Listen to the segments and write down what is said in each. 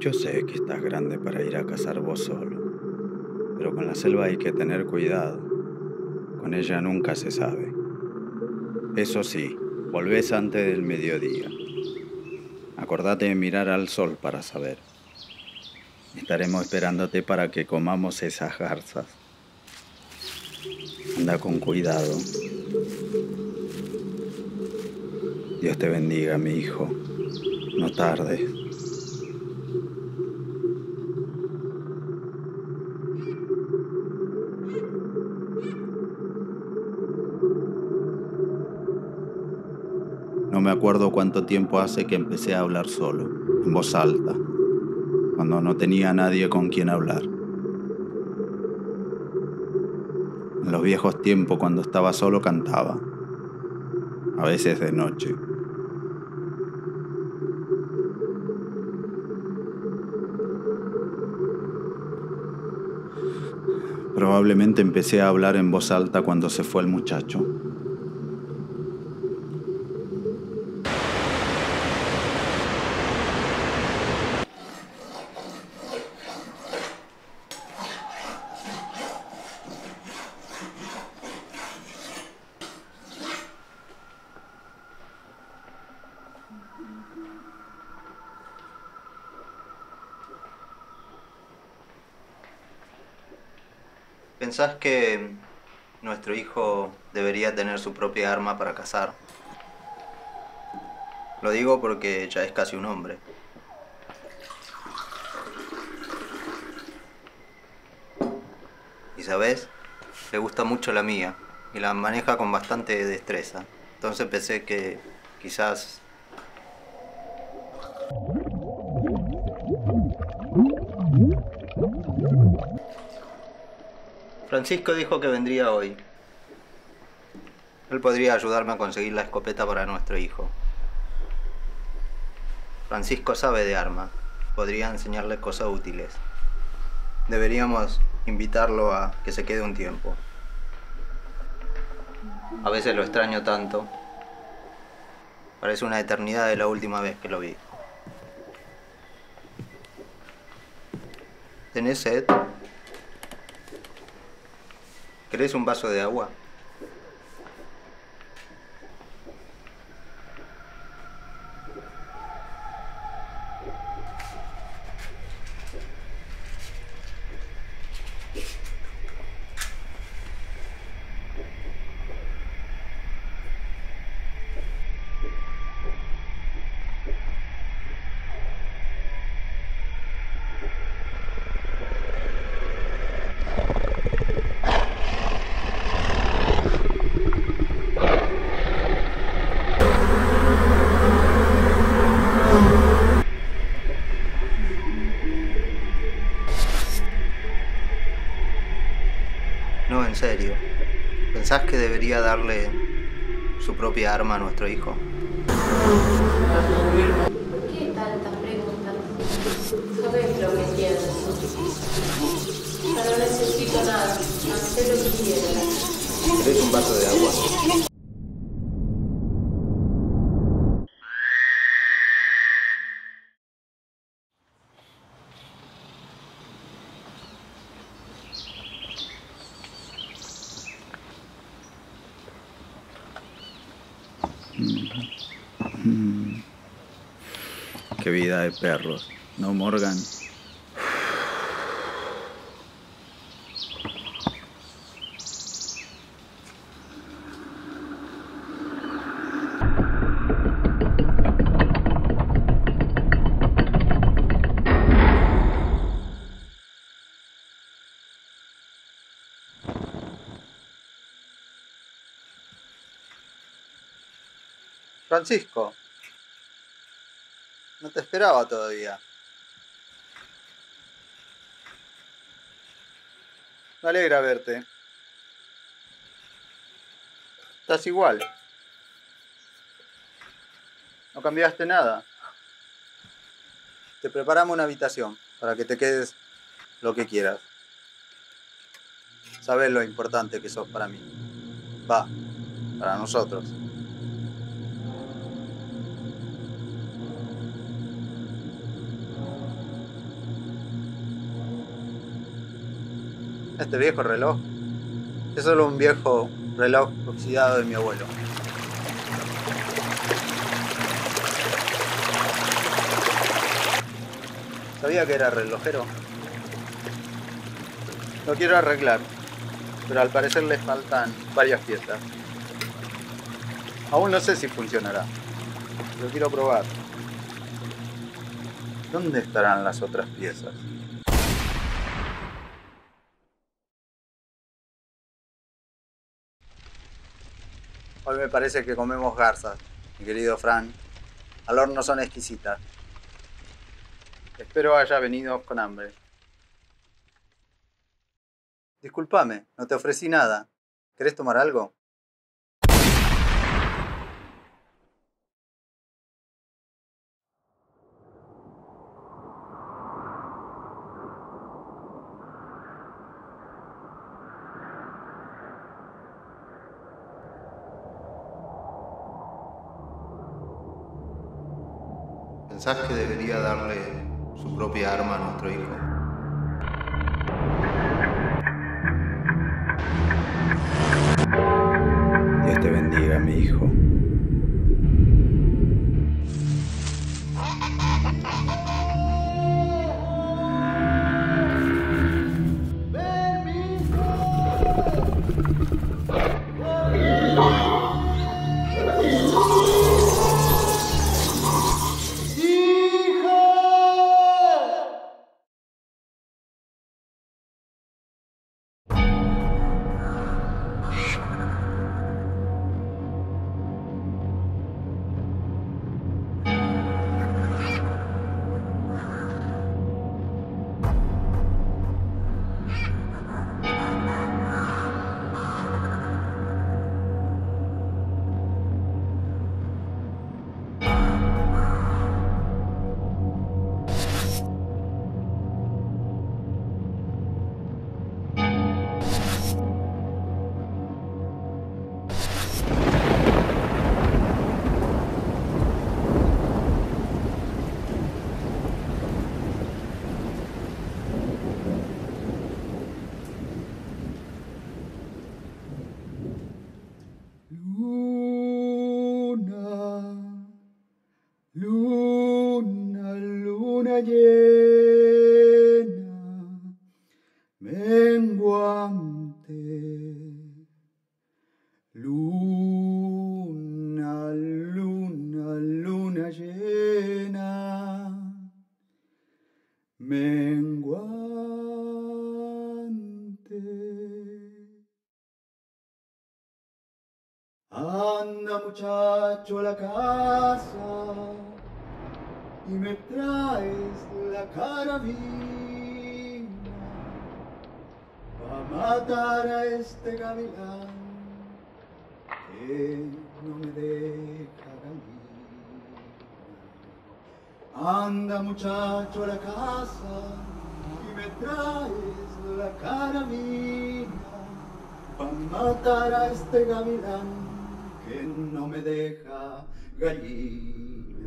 Yo sé que estás grande para ir a cazar vos solo, pero con la selva hay que tener cuidado. Con ella nunca se sabe. Eso sí, volvés antes del mediodía. Acordate de mirar al sol para saber. Estaremos esperándote para que comamos esas garzas. Anda con cuidado. Dios te bendiga, mi hijo. No tardes. No me acuerdo cuánto tiempo hace que empecé a hablar solo, en voz alta, cuando no tenía nadie con quien hablar. En los viejos tiempos, cuando estaba solo, cantaba, a veces de noche. Probablemente empecé a hablar en voz alta cuando se fue el muchacho. ¿Pensás que nuestro hijo debería tener su propia arma para cazar? Lo digo porque ya es casi un hombre. Y sabes, le gusta mucho la mía y la maneja con bastante destreza. Entonces pensé que quizás... Francisco dijo que vendría hoy. Él podría ayudarme a conseguir la escopeta para nuestro hijo. Francisco sabe de armas. Podría enseñarle cosas útiles. Deberíamos invitarlo a que se quede un tiempo. A veces lo extraño tanto. Parece una eternidad de la última vez que lo vi. ¿Tenés sed? ¿Querés un vaso de agua? No, en serio. ¿Pensás que debería darle su propia arma a nuestro hijo? ¿Por qué tantas preguntas? Sabes lo que quieres. Yo no necesito nada. Haz lo que quieras. ¿Querés un vaso de agua? Qué vida de perros, ¿no, Morgan? Francisco, no te esperaba todavía. Me alegra verte. Estás igual. No cambiaste nada. Te preparamos una habitación para que te quedes lo que quieras. Sabes lo importante que sos para mí. Va, para nosotros. Este viejo reloj es solo un viejo reloj oxidado de mi abuelo. Sabía que era relojero. Lo quiero arreglar, pero al parecer le faltan varias piezas. Aún no sé si funcionará. Lo quiero probar. ¿Dónde estarán las otras piezas? Hoy me parece que comemos garzas, mi querido Fran. Al horno son exquisitas. Espero haya venido con hambre. Discúlpame, no te ofrecí nada. ¿Querés tomar algo? ¿Pensás que debería darle su propia arma a nuestro hijo? Dios te bendiga, mi hijo. Luna llena, menguante. Luna llena, menguante. Anda muchacho a la casa y me traes la carabina pa' matar a este gavilán que no me deja gallina. Anda muchacho a la casa y me traes la carabina pa' matar a este gavilán que no me deja gallina.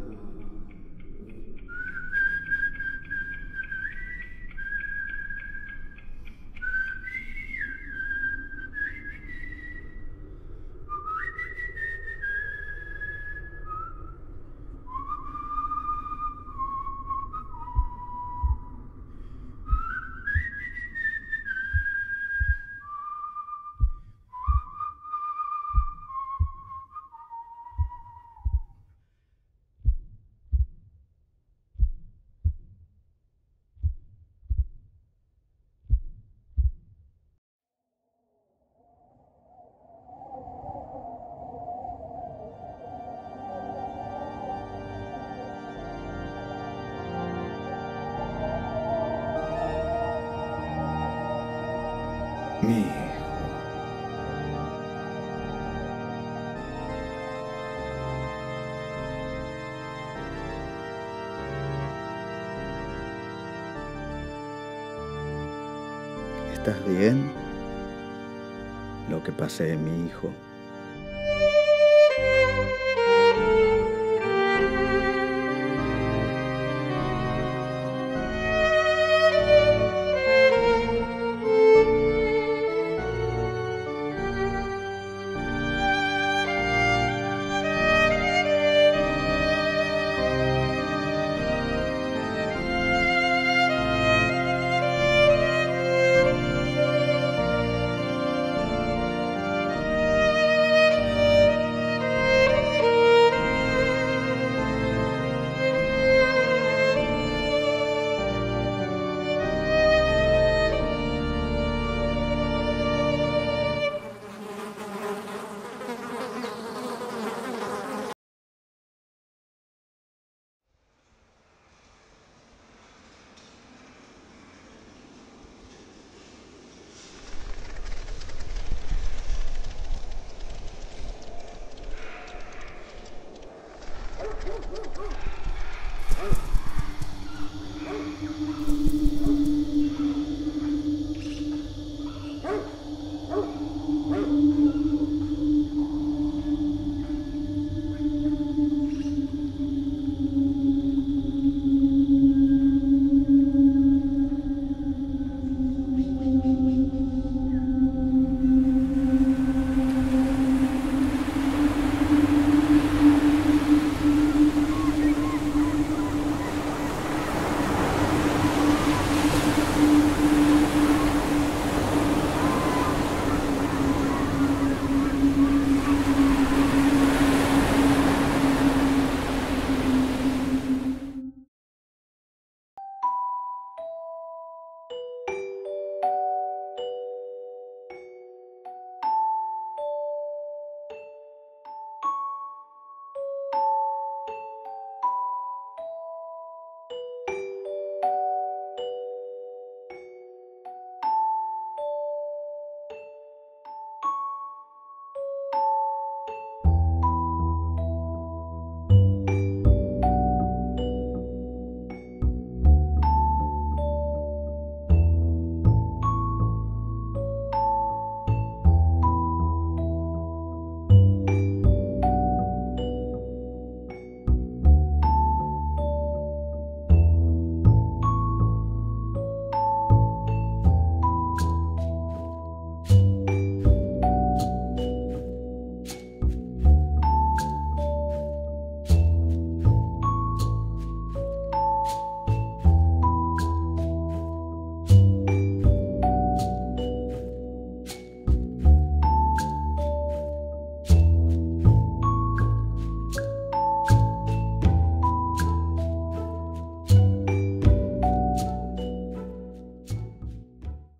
Mi hijo. ¿Estás bien? Lo que pasé, mi hijo.